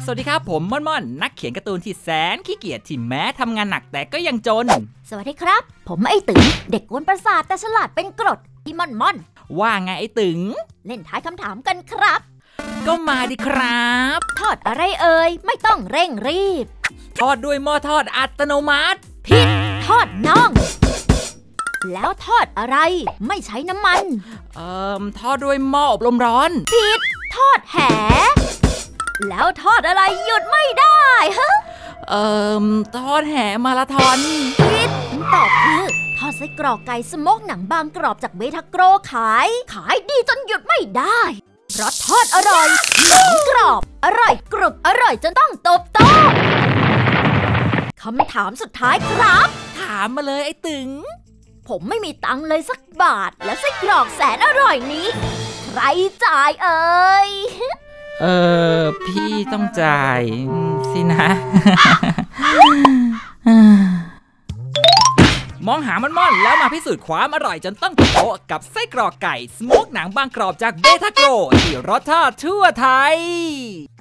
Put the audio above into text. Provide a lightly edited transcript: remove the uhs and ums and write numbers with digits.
สวัสดีครับผมม่อนนักเขียนการ์ตูนที่แสนขี้เกียจที่แม้ทำงานหนักแต่ก็ยังจนสวัสดีครับผมไอ้ตึงเด็กกวนประสาทแต่ฉลาดเป็นกรดพี่ม่อนว่าไงไอ้ตึงเล่นท้ายคำถามกันครับก็มาดิครับทอดอะไรเอ่ยไม่ต้องเร่งรีบทอดด้วยหม้อทอดอัตโนมัติผิดทอดน่องแล้วทอดอะไรไม่ใช้น้ำมันทอดด้วยหม้ออบลมร้อนผิดทอดแหแล้วทอดอะไรหยุดไม่ได้ฮะทอดแหมาราธอนผิดตอบคือทอดไส้กรอกไก่สโมกหนังบางกรอบจากเบทาโกรขายดีจนหยุดไม่ได้เพราะทอดอร่อยหนังกรอบอร่อยกรุบอร่อยจนต้องตบโต๊ะคำถามสุดท้ายครับถามมาเลยไอ้ตึงผมไม่มีตังค์เลยสักบาทและไส้กรอกแสนอร่อยนี้ใครจ่ายเอ่ยพี่ต้องจ่ายสินะมองหาม่อนแล้วมาพิสูจน์ความอร่อยจนต้องโต๊ะกับไส้กรอกไก่สโมกหนังบางกรอบจากเบทาโกรที่รสชาติทั่วไทย